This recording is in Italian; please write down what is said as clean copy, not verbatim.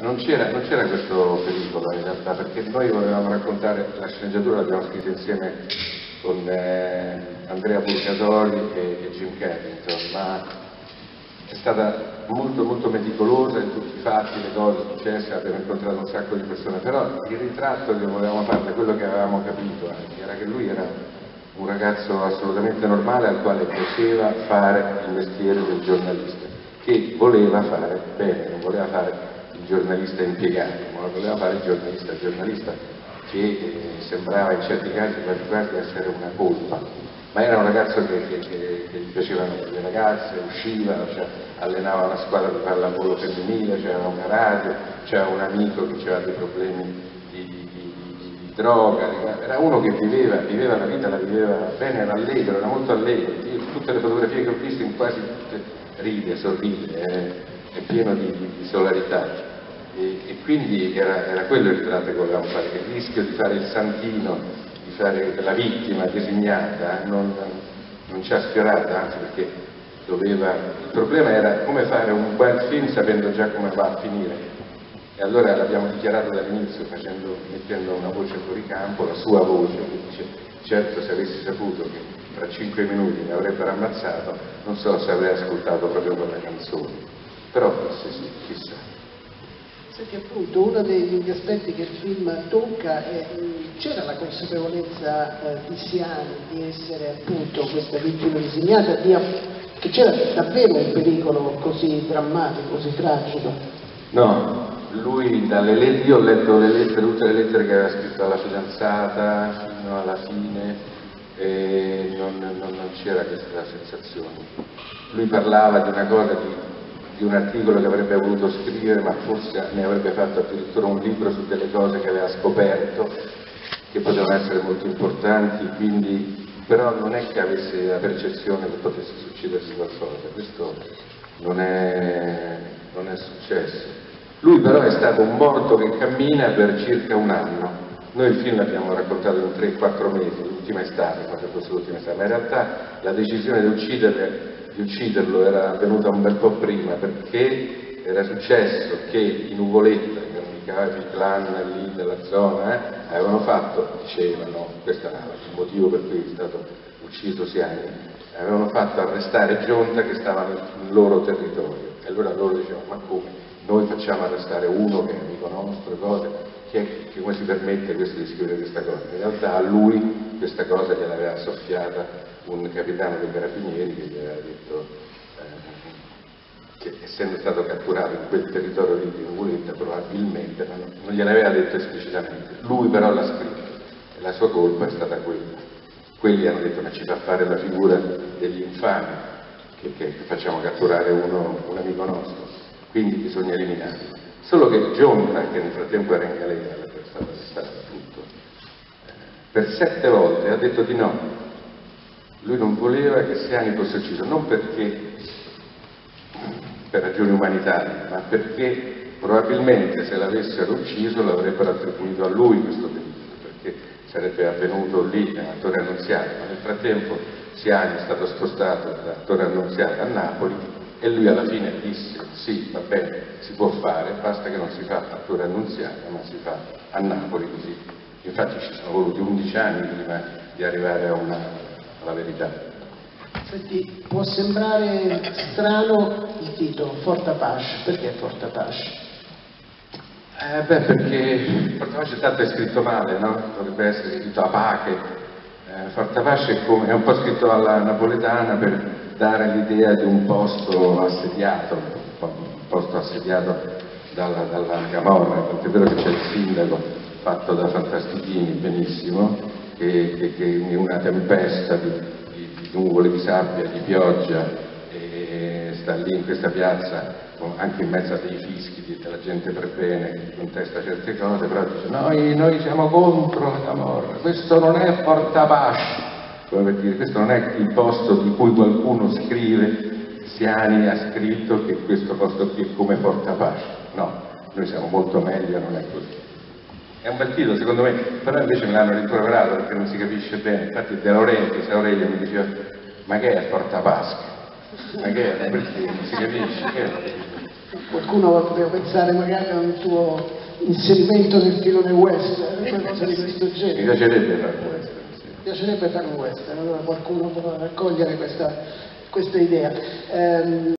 non c'era questo pericolo in realtà, perché noi volevamo raccontare, la sceneggiatura l'abbiamo scritta insieme con Andrea Purgatori e Jim Carrington, ma è stata molto molto meticolosa in tutti i fatti, le cose successe, abbiamo incontrato un sacco di persone, però il ritratto che volevamo fare, quello che avevamo capito anche, era che lui era un ragazzo assolutamente normale al quale piaceva fare il mestiere del giornalista, che voleva fare bene, non voleva fare il giornalista impiegato, ma voleva fare il giornalista che sembrava in certi casi quasi essere una colpa, ma era un ragazzo che gli piacevano le ragazze, usciva, cioè, allenava una squadra di pallavolo femminile, c'era una radio, c'era un amico che aveva dei problemi di droga, era uno che viveva la vita, la viveva bene, era allegro, era molto allegro. Io, tutte le fotografie che ho visto in quasi tutte ride, sorride, è pieno di solarità. E quindi era quello il ritratto che volevamo fare, che il rischio di fare il santino, di fare la vittima designata non ci ha sfiorata, anzi perché il problema era come fare un bel film sapendo già come va a finire. E allora l'abbiamo dichiarato dall'inizio mettendo una voce fuori campo, la sua voce, che dice: certo, se avessi saputo che tra 5 minuti mi avrebbero ammazzato, non so se avrei ascoltato proprio quella canzone, però forse sì, chissà. Senti, appunto, uno degli aspetti che il film tocca è c'era la consapevolezza di Siani di essere appunto questa vittima disegnata, che c'era davvero un pericolo così drammatico, così tragico? No, lui io ho letto tutte le lettere che aveva scritto alla fidanzata fino alla fine e non c'era questa sensazione. Lui parlava di una cosa, di un articolo che avrebbe voluto scrivere, ma forse ne avrebbe fatto addirittura un libro su delle cose che aveva scoperto, che potevano essere molto importanti, quindi però non è che avesse la percezione che potesse succedersi qualcosa, questo non è successo. Lui però è stato un morto che cammina per circa un anno. Noi il film l'abbiamo raccontato in 3-4 mesi, l'ultima estate, quando fosse l'ultima estate, ma in realtà la decisione di ucciderlo era avvenuta un bel po' prima, perché era successo che in Uvoletta, che erano i capi clan lì della zona, avevano fatto, dicevano, questo era il motivo per cui è stato ucciso Siani, avevano fatto arrestare Gionta che stava nel loro territorio. E allora loro dicevano: ma come? Noi facciamo arrestare uno che è amico nostro, cose, che come si permette questo di scrivere questa cosa? In realtà a lui questa cosa gliel'aveva soffiata un capitano dei carabinieri che gli aveva detto che essendo stato catturato in quel territorio lì di Nuvoletta probabilmente, ma non gliel'aveva detto esplicitamente, lui però l'ha scritto e la sua colpa è stata quella. Quelli hanno detto: ma ci fa fare la figura degli infami che facciamo catturare un amico nostro, quindi bisogna eliminarlo. Solo che Gionta, che nel frattempo era in galera, era stato arrestato tutto, per 7 volte ha detto di no. Lui non voleva che Siani fosse ucciso, non perché per ragioni umanitarie, ma perché probabilmente se l'avessero ucciso l'avrebbero attribuito a lui questo delitto, perché sarebbe avvenuto lì a Torre Annunziata, ma nel frattempo Siani è stato spostato da Torre Annunziata a Napoli e lui alla fine disse: sì, va bene, si può fare, basta che non si fa a Torre Annunziata, ma si fa a Napoli, così. Infatti ci sono voluti 11 anni prima di arrivare alla verità. Senti, può sembrare strano il titolo, Fortapache, perché Fortapache? Perché Fortapace tanto è scritto male, no? Dovrebbe essere scritto Apache. Fortapace è un po' scritto alla napoletana per dare l'idea di un posto assediato, dalla camorra, tant'è vero che c'è il sindaco fatto da Fantastichini, benissimo, che in una tempesta di nuvole, di sabbia, di pioggia, e sta lì in questa piazza anche in mezzo a dei fischi della gente per bene che contesta certe cose, però dice: noi siamo contro la camorra, questo non è Fortapace, come per dire, questo non è il posto di cui qualcuno scrive. Siani ha scritto che questo posto qui è come Fortapace, no, noi siamo molto meglio, non è così. È un bel titolo secondo me, però invece me l'hanno rimproverato perché non si capisce bene. Infatti De Laurentiis, Aurelio mi diceva: ma che è Fortapace? Ma che è? Perché non si capisce? Che è? Qualcuno poteva pensare magari a un tuo inserimento nel filone western, qualcosa di questo genere. Mi piacerebbe fare questo. Mi piacerebbe fare un western, allora qualcuno può raccogliere questa idea.